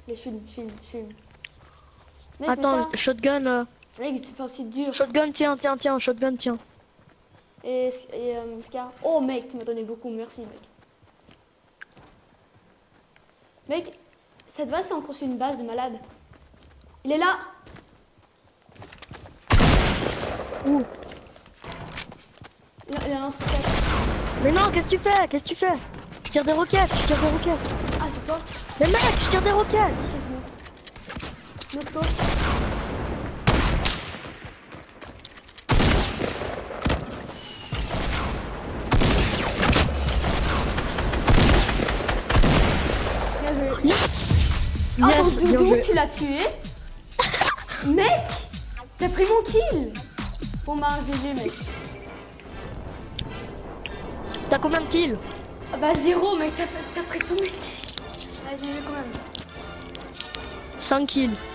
Les chine. Mec, Attends, shotgun. Mec, c'est pas aussi dur. Shotgun, tiens, shotgun, tiens. Et Scar. Oh mec, tu m'as donné beaucoup, merci mec. Mec, cette base c'est encore sur une base de malade. Il est là. Où? Il a un lance-roquette. Mais non, qu'est-ce que tu fais? Qu'est-ce que tu fais? Je tire des roquettes, Ah, c'est toi? Mais mec, je tire des roquettes. Let's go. Bien joué. Yes. Ah, Yes, donc, bien Doudou, joué. tu l'as tué. Mec, t'as pris mon kill. Bon bah, GG mec. T'as combien de kills? Ah bah 0 mec, t'as pris tout mec. Ah, GG quand même. 5 kills.